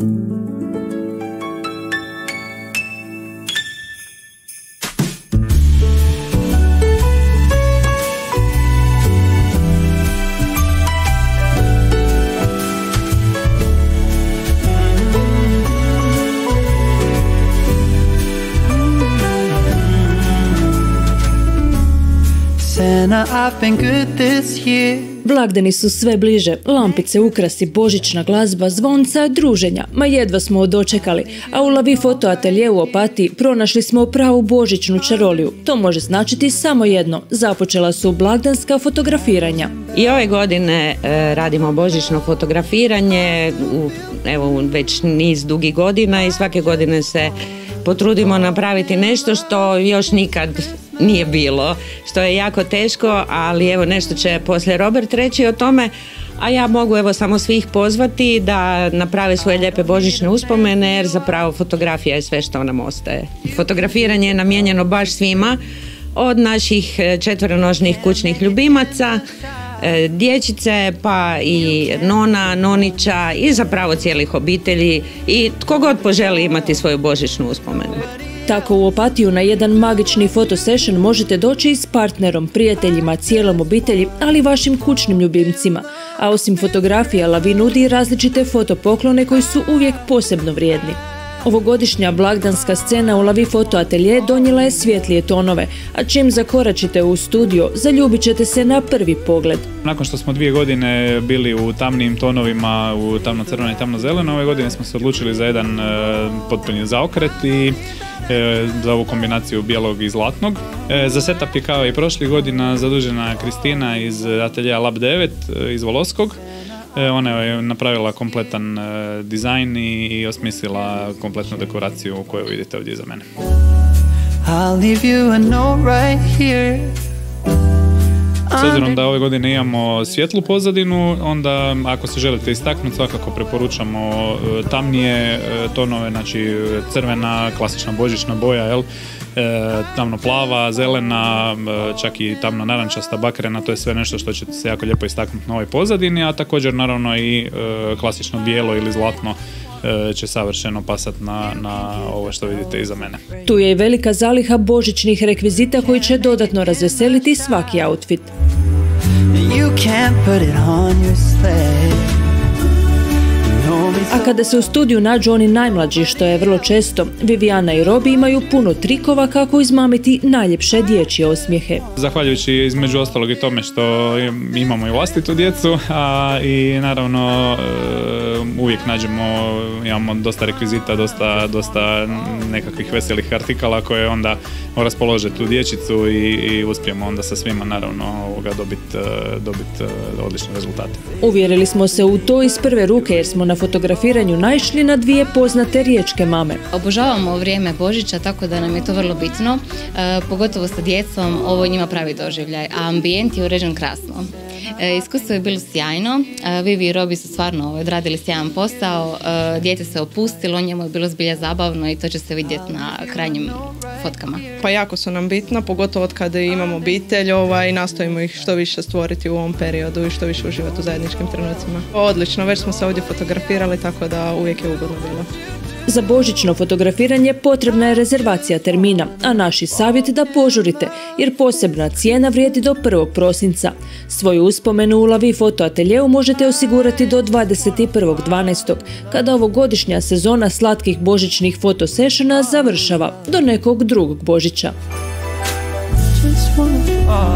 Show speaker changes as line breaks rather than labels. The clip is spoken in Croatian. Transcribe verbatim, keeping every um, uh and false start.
Blagdani su sve bliže, lampice, ukrasi, božićna glazba, zvonca, druženja, ma jedva smo dočekali, a u LaVie foto atelje u Opatiji pronašli smo pravu božićnu čaroliju. To može značiti samo jedno, započela su blagdanska fotografiranja.
I ove godine e, radimo božićno fotografiranje, u, evo već niz dugih godina i svake godine se potrudimo napraviti nešto što još nikad nije bilo, što je jako teško, ali evo nešto će poslije Robert reći o tome, a ja mogu evo samo svih pozvati da naprave svoje lijepe božićne uspomene, jer zapravo fotografija je sve što nam ostaje. Fotografiranje je namijenjeno baš svima, od naših četveronožnih kućnih ljubimaca, dječice, pa i nona, nonića i zapravo cijelih obitelji i tko god poželi imati svoju božićnu uspomenu.
Tako u Opatiju na jedan magični fotosession možete doći i s partnerom, prijateljima, cijelom obitelji, ali i vašim kućnim ljubimcima. A osim fotografija, LaVie nudi različite fotopoklone koji su uvijek posebno vrijedni. Ovogodišnja blagdanska scena u LaVie foto atelje donijela je svjetlije tonove, a čim zakoračite u studio, zaljubit ćete se na prvi pogled.
Nakon što smo dvije godine bili u tamnim tonovima, u tamno-crveno i tamno-zeleno, ove godine smo se odlučili za jedan e, potpuni zaokret i e, za ovu kombinaciju bijelog i zlatnog. E, za setup je kao i prošlih godina zadužena Kristina iz Ateljea Lab devet e, iz Voloskog. Ona je napravila kompletan dizajn i osmislila kompletnu dekoraciju koju vidite ovdje iza mene. S obzirom da ove godine imamo svjetlu pozadinu, onda ako se želite istaknuti svakako preporučamo tamnije tonove, znači crvena, klasična božićna boja, jel? E, tamno plava, zelena, čak i tamno narančasta, bakrena, to je sve nešto što ćete se jako lijepo istaknuti na ovoj pozadini, a također naravno i e, klasično bijelo ili zlatno e, će savršeno pasati na, na ovo što vidite iza mene.
Tu je i velika zaliha božićnih rekvizita koji će dodatno razveseliti svaki outfit. A kada se u studiju nađu oni najmlađi, što je vrlo često, Viviana i Robi imaju puno trikova kako izmamiti najljepše dječje osmijehe.
Zahvaljujući između ostalog i tome što imamo i vlastitu djecu, a i naravno uvijek nađemo, imamo dosta rekvizita, dosta, dosta nekakvih veselih artikala koje onda raspolože tu dječicu i, i uspijemo onda sa svima naravno dobiti dobit odlične rezultate.
Uvjerili smo se u to iz prve ruke jer smo na fotografiranju naišli na dvije poznate riječke mame.
Obožavamo vrijeme Božića, tako da nam je to vrlo bitno, e, pogotovo sa djecom, ovo njima pravi doživljaj, a ambijent je uređen krasno. E, iskustvo je bilo sjajno, e, Vivi i Robi su stvarno odradili sjajan posao, e, dijete se opustilo, njemu je bilo zbilja zabavno i to će se vidjeti na krajnjim fotkama.
Pa jako su nam bitna, pogotovo od kada imamo obitelj, ovaj, nastojimo ih što više stvoriti u ovom periodu i što više uživati u zajedničkim trenucima. Odlično, već smo se ovdje fotografirali, tako da uvijek je ugodno bilo.
Za božićno fotografiranje potrebna je rezervacija termina, a naš je savjet da požurite, jer posebna cijena vrijedi do prvog prosinca. Svoju uspomenu u LaVie foto ateljeu možete osigurati do dvadeset prvog dvanaestog kada ovogodišnja sezona slatkih božićnih fotosessiona završava do nekog drugog Božića.